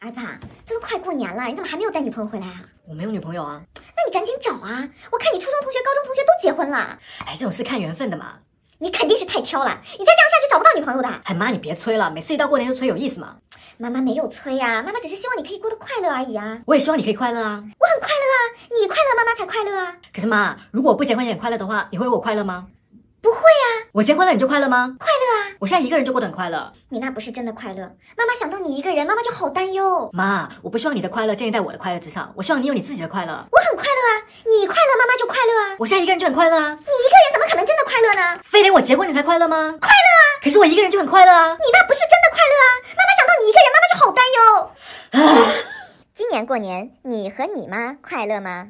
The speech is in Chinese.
儿子啊，这都快过年了，你怎么还没有带女朋友回来啊？ 我没有女朋友啊。 那你赶紧找啊！我看你初中同学、高中同学都结婚了。 哎，这种事看缘分的嘛。 你肯定是太挑了，你再这样下去找不到女朋友的。 哎妈，你别催了，每次一到过年就催有意思吗？ 妈妈没有催呀，妈妈只是希望你可以过得快乐而已啊。 我也希望你可以快乐啊。 我很快乐啊，你快乐妈妈才快乐啊。 可是妈，如果我不结婚也很快乐的话，你会为我快乐吗？ 不会啊。 我结婚了你就快乐吗？ 快乐啊。 我现在一个人就过得很快乐。 你那不是真的快乐，妈妈想到你一个人，妈妈就好担忧。 妈，我不希望你的快乐建立在我的快乐之上，我希望你有你自己的快乐。 我很快乐啊，你快乐妈妈就快乐啊。 我现在一个人就很快乐啊。 你一个人怎么可能真的快乐呢？ 非得我结婚你才快乐吗？ 快乐啊。 可是我一个人就很快乐啊。 你那不是真的快乐啊，妈妈想到你一个人，妈妈就好担忧。今年过年，你和你妈快乐吗？